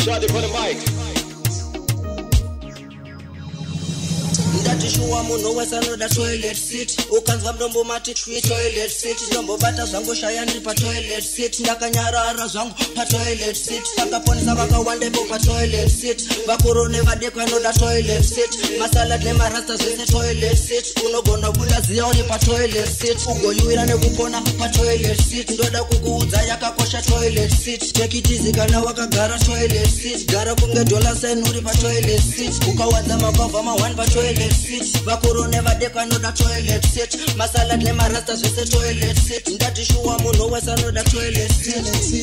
Shadi for the mic. Ndatishuwa munhu wese anoda toilet seat. Ukanzwa mdombo mati toilet seat. Ndombobata zvangu shaya ndiri pa toilet seat. Ndakanyarara zvangu pa toilet seat. Takaponesa vakawandepo pa toilet seat. Vakuru nevadeko anoda toilet seat. Masalad nemarasta zvese toilet seat. Unogona kubuda ziya uri pa toilet seat. Ugoyuwira nekupona pa toilet seat. Ndoda kukuudza yakakosha toilet seat. Take it easy kana wakagara toilet seat. Gara kunge $10 uri pa toilet seat. Ukawadza makwavha ma1 pa toilet seat. Vakuru nevadeko anoda toilet seat. Masalad nemarasta zvese toilet seat. Ndatishuwa munhu wese anoda toilet seat.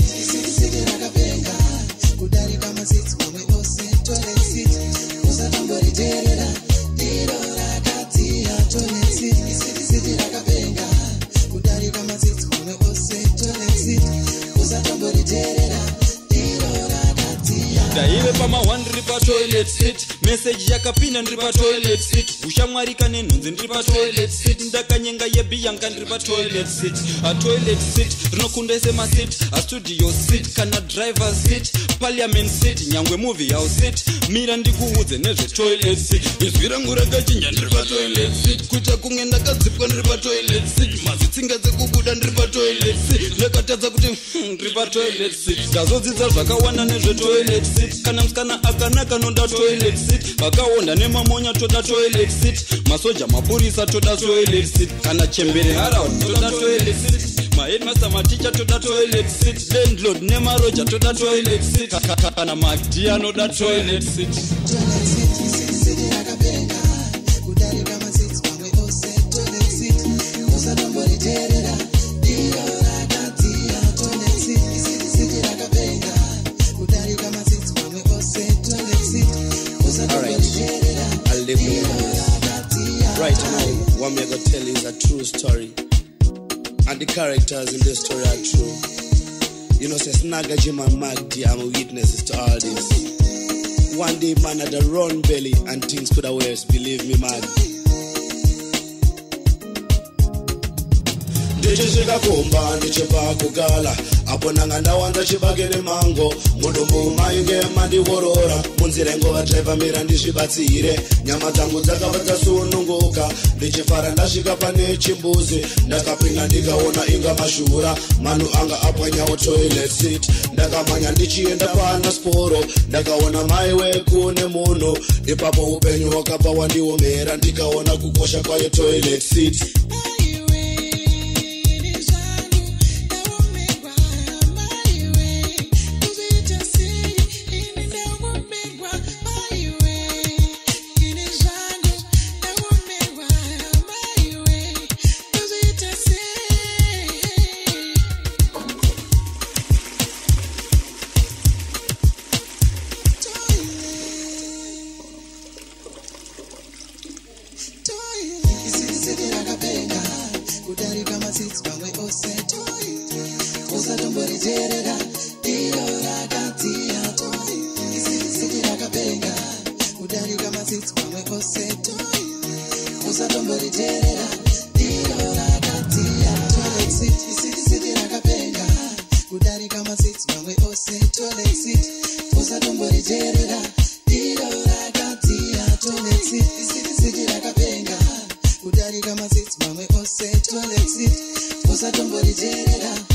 Kudari kama seats mamwe ose toilet seat. Usatambori terera diro rakati ya toilet seat. Siti rakapenga. Kudari kama seats mamwe ose toilet seat. Usatambori terera diro rakati ya. Daive pama 1 ripa toilet seat. Message yakapinda ndripa toilet seat. Ushamwarika nenhunzi ndripa toilet seat. Ndakanyenga yebiyanka ndripa toilet seat. A toilet seat rinokunda sema seat. A studio seat kana driver seat. Parliament seat nyangwe movie house seat. Mira ndikuudze nezve toilet seat. Izwi rangu rakachinja ndripa toilet seat. Kuita kunge ndakadzipwa ndripa toilet seat. Mazitsinga dzekubuda ndripa toilet seat. Ndakatadza kuti ndripa toilet seat. Ndazodzidza zvakawanda nezve toilet seat. Kana musikana akanaka noda toilet seat. Vakaonda nemamonya toda toilet seat. Masoja mapurisa toda toilet seat. Kana chembere haraund toda toilet seat. Maheadmaster maticha toda toilet seat. Landlord nemaroja toda toilet seat. Kana madia noda toilet seat. Toilet seat, siti rakapenga. Kudari kama seats mamwe ose toilet seat. Usatambori terera diro rakati ya toilet seat. Siti rakapenga. Kudari kama seats mamwe ose toilet seat. I'll leave you right now. What I'm gonna tell you is a true story, and the characters in this story are true. You know, says Naga Jim and Magdi, I'm a witnesses to all this. One day, man had a run belly, and things could have worse. Believe me, man. Ndichizvika kumba ndichipa kugala apo nanga ndawanza chibagere mango mudombo mainge mandiworora munzira ingova driver mira ndizvibatsire nyama dzangu dzakava dzasununguka ndichifara ndasvika pane chimbuzi ndakapinda ndikaona inga mashura manu anga apwanyawo toilet seat ndakamanya ndichienda pana sporo ndakaona mai weku nemunhu ipapo upenyu hwakabva wandiomera ndikaona kukosha kwayo toilet seat. Kudari kama seats mamwe ose toilet. Usatambori terera diro rakati ya toilet. Siti rakapenga. Kudari kama seats mamwe ose toilet. Usatambori terera diro rakati ya toilet. Siti rakapenga. Kudari kama seats mamwe ose toilet seat. Usatambori terera diro rakati ya toilet. Siti rakapenga. Kudari kama seats mamwe ose toilet seat. Usatambori terera